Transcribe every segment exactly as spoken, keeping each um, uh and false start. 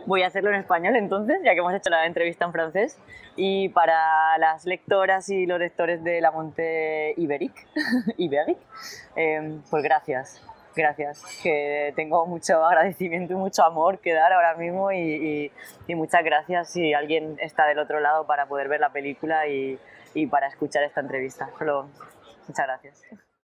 Voy a hacerlo en español entonces, ya que hemos hecho la entrevista en francés. Y para las lectoras y los lectores de La Monte Ibérique, Ibérique eh, pues gracias, gracias. Que tengo mucho agradecimiento y mucho amor que dar ahora mismo y, y, y muchas gracias si alguien está del otro lado para poder ver la película y, y para escuchar esta entrevista. Solo muchas gracias.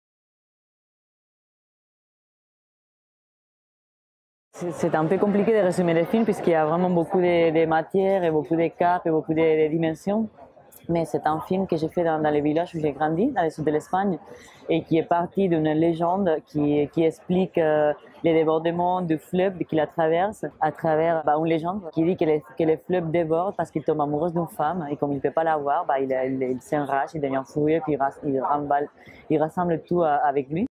C'est un peu compliqué de résumer le film puisqu'il y a vraiment beaucoup de, de matière et beaucoup de caps et beaucoup de, de dimensions. Mais c'est un film que j'ai fait dans, dans les villages où j'ai grandi, dans le sud de l'Espagne, et qui est parti d'une légende qui, qui explique euh, les débordements du fleuve qui la traverse à travers bah, une légende qui dit que le, que le fleuve déborde parce qu'il tombe amoureux d'une femme et comme il ne peut pas la voir, bah, il, il, il s'enrage, il devient furieux puis il, il, ramballe, il rassemble tout euh, avec lui.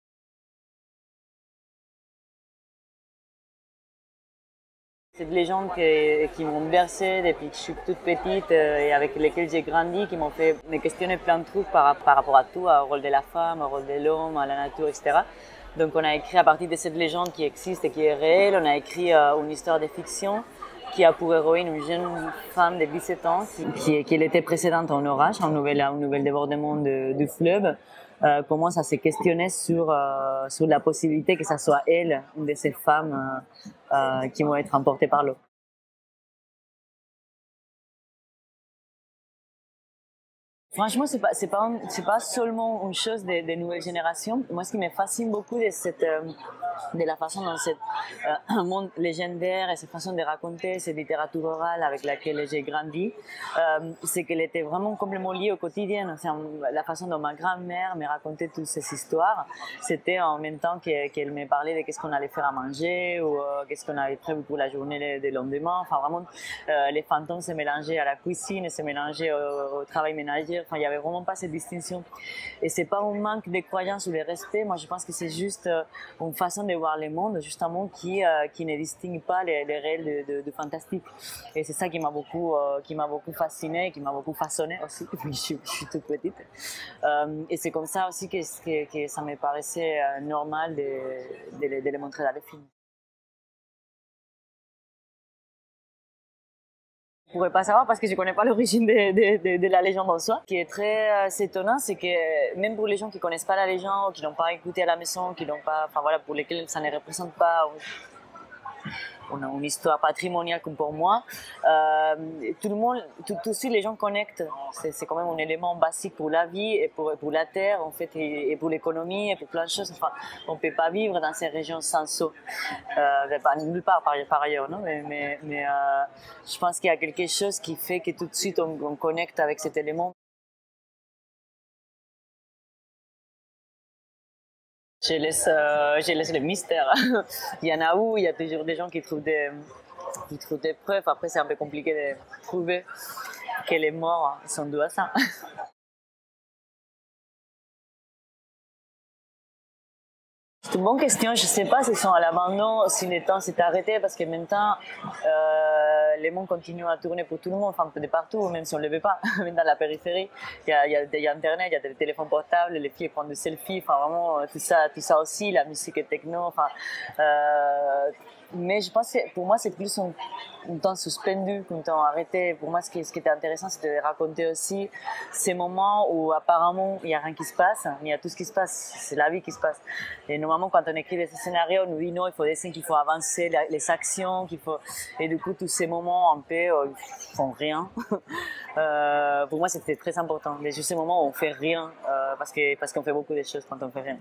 C'est des légendes qui, qui m'ont bercé depuis que je suis toute petite euh, et avec lesquelles j'ai grandi, qui m'ont fait me questionner plein de trucs par, par rapport à tout, au rôle de la femme, au rôle de l'homme, à la nature, et cetera. Donc on a écrit à partir de cette légende qui existe et qui est réelle, on a écrit euh, une histoire de fiction qui a pour héroïne une jeune femme de dix-sept ans qui, qui, qui était précédente en orage, un nouvel, un nouvel débordement de, du fleuve. Euh, commence à se questionner sur, euh, sur la possibilité que ça soit elle, une de ces femmes euh, euh, qui vont être emportées par l'eau. Franchement, c'est pas, c'est pas, c'est pas seulement une chose des, des nouvelles générations. Moi, ce qui me fascine beaucoup de cette, euh, de la façon dont cet euh, monde légendaire et cette façon de raconter cette littérature orale avec laquelle j'ai grandi, euh, c'est qu'elle était vraiment complètement liée au quotidien. C'est la façon dont ma grand-mère me racontait toutes ces histoires, c'était en même temps qu'elle me parlait de qu'est-ce qu'on allait faire à manger ou euh, qu'est-ce qu'on avait prévu pour la journée de lendemain. Enfin, vraiment, euh, les fantômes se mélangeaient à la cuisine, se mélangeaient au, au travail ménager. Enfin, il n'y avait vraiment pas cette distinction. Et c'est pas un manque de croyance ou de respect. Moi, je pense que c'est juste euh, une façon de voir le monde, justement, qui euh, qui ne distingue pas les, les réels de, de, de fantastique. Et c'est ça qui m'a beaucoup euh, qui m'a beaucoup fasciné, qui m'a beaucoup façonné aussi. Depuis que je suis, je suis toute petite. Euh, et c'est comme ça aussi que, que, que ça me paraissait euh, normal de, de, de les montrer dans les films. Je pourrais pas savoir parce que je connais pas l'origine de, de, de, de la légende en soi. Ce qui est très euh, étonnant, c'est que même pour les gens qui connaissent pas la légende, ou qui n'ont pas écouté à la maison, qui n'ont pas, enfin voilà, pour lesquels ça ne représente pas une, une histoire patrimoniale comme pour moi, euh, tout le monde, tout, tout de suite les gens connectent. C'est quand même un élément basique pour la vie et pour, pour la terre en fait et, et pour l'économie et pour plein de choses. Enfin, on peut pas vivre dans ces régions sans eau. Euh, pas nulle part par, par ailleurs, non? Mais, mais, mais euh, je pense qu'il y a quelque chose qui fait que tout de suite on, on connecte avec cet élément. Je laisse, euh, je laisse le mystère. Il y en a où il y a toujours des gens qui trouvent des, qui trouvent des preuves. Après, c'est un peu compliqué de prouver que les morts sont dus à ça. C'est une bonne question. Je ne sais pas s'ils sont à l'abandon, si le temps s'est arrêté, parce que maintenant, euh, le monde continue à tourner pour tout le monde, enfin de partout, même si on ne le veut pas. Même dans la périphérie, il y a, il y a, il y a Internet, il y a des téléphones portables, les filles prennent des selfies, enfin vraiment tout ça, tout ça aussi, la musique et techno, enfin. Euh, mais je pense que pour moi, c'est plus un, un temps suspendu qu'un temps arrêté. Pour moi, ce qui, ce qui était intéressant, c'était de raconter aussi ces moments où apparemment il n'y a rien qui se passe, mais il y a tout ce qui se passe, c'est la vie qui se passe. Et normalement, quand on écrit des scénarios, on nous dit non, il faut des scènes, qu'il faut avancer les actions, qu'il faut. Et du coup, tous ces moments un peu, euh, ils font rien. euh, pour moi, c'était très important. Mais juste ces moments où on fait rien, euh, parce que parce qu'on fait beaucoup de choses quand on fait rien.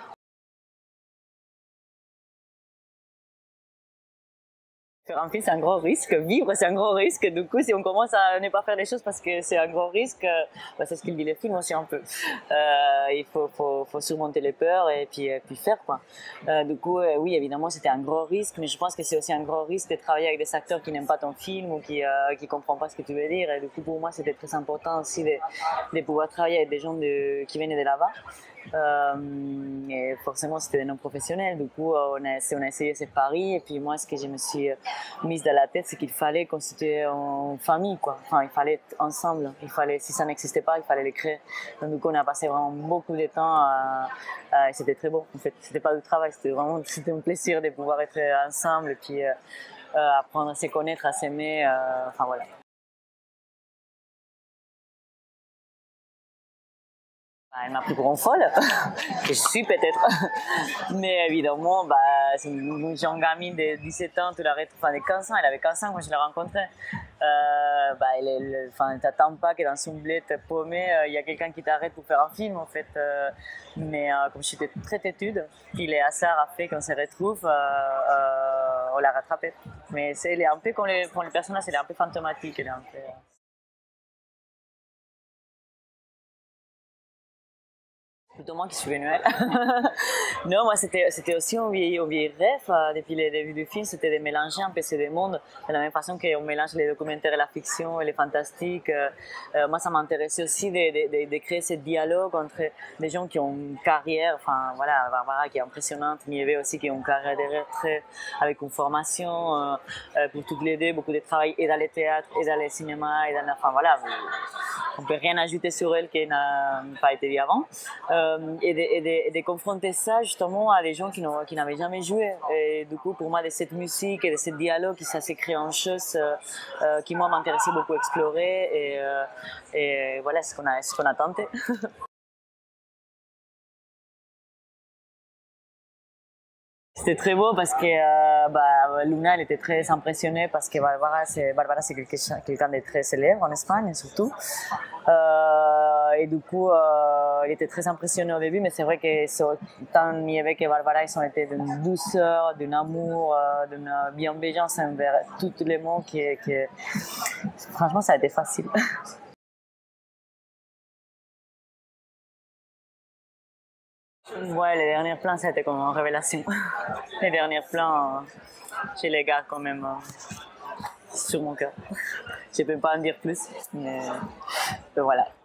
Faire un film, c'est un gros risque. Vivre, c'est un gros risque. Du coup, si on commence à ne pas faire les choses parce que c'est un gros risque, bah, c'est ce qu'il dit le film aussi un peu. Euh, il faut, faut, faut surmonter les peurs et puis, et puis faire quoi. Euh, du coup, euh, oui, évidemment, c'était un gros risque, mais je pense que c'est aussi un gros risque de travailler avec des acteurs qui n'aiment pas ton film ou qui euh, qui comprennent pas ce que tu veux dire. Et du coup, pour moi, c'était très important aussi de, de pouvoir travailler avec des gens de, qui viennent de là-bas. Euh, et forcément, c'était des non-professionnels. Du coup, on a, on a essayé ces paris. Et puis moi, ce que je me suis mise dans la tête, c'est qu'il fallait constituer une famille, quoi. Enfin, il fallait être ensemble. Il fallait, si ça n'existait pas, il fallait le créer. Donc, du coup, on a passé vraiment beaucoup de temps à, à, et c'était très beau. En fait, c'était pas du travail, c'était vraiment, c'était un plaisir de pouvoir être ensemble et puis, euh, euh, apprendre à se connaître, à s'aimer, euh, enfin voilà. Bah, elle m'a pris pour une folle, que je suis peut-être. Mais évidemment, bah, c'est une jeune gamine de dix-sept ans, tu l'arrêtes, enfin de quinze ans, elle avait quinze ans quand je l'ai rencontrée. Euh, bah, elle, elle, enfin, t'attends pas que dans son bled paumé, il euh, y a quelqu'un qui t'arrête pour faire un film en fait. Euh, mais euh, comme j'étais très têtude, puis les hasards a fait qu'on se retrouve, euh, euh, on l'a rattrapée. Mais c'est, elle est un peu comme les, pour les personnages, elle est un peu fantomatique. Elle est un peu, euh, plutôt moi qui suis venue elle. Non, moi c'était c'était aussi un vieil, un vieil rêve euh, depuis le début du film, c'était de mélanger un peu ces deux mondes, de la même façon qu'on mélange les documentaires et la fiction et les fantastiques. Euh, euh, moi ça m'intéressait aussi de, de, de, de créer ce dialogue entre des gens qui ont une carrière, enfin voilà, Barbara qui est impressionnante, Nieve aussi qui ont une carrière derrière très, avec une formation euh, euh, pour toutes les deux, beaucoup de travail et dans le théâtre et dans le cinéma et dans la, enfin voilà, on peut rien ajouter sur elle qui n'a pas été vu avant. Euh, et, de, et, de, et de confronter ça justement à des gens qui, qui n'avaient jamais joué. Et du coup, pour moi, de cette musique et de ce dialogue, ça s'est créé en chose euh, euh, qui, moi, m'intéressait beaucoup à explorer. Et, euh, et voilà ce qu'on a, ce qu'on a tenté. C'était très beau parce que euh, bah, Luna elle était très impressionnée parce que Barbara c'est Barbara c'est quelqu'un quelqu'un de très célèbre en Espagne surtout euh, et du coup euh, elle était très impressionnée au début mais c'est vrai que tant Nieve que Barbara ils ont été d'une douceur, d'un amour, euh, d'une bienveillance envers tous les mots qui, qui franchement ça a été facile. Ouais, les derniers plans, ça a été comme une révélation. Les derniers plans, euh, je les garde quand même euh, sur mon cœur. Je ne peux pas en dire plus, mais, mais voilà.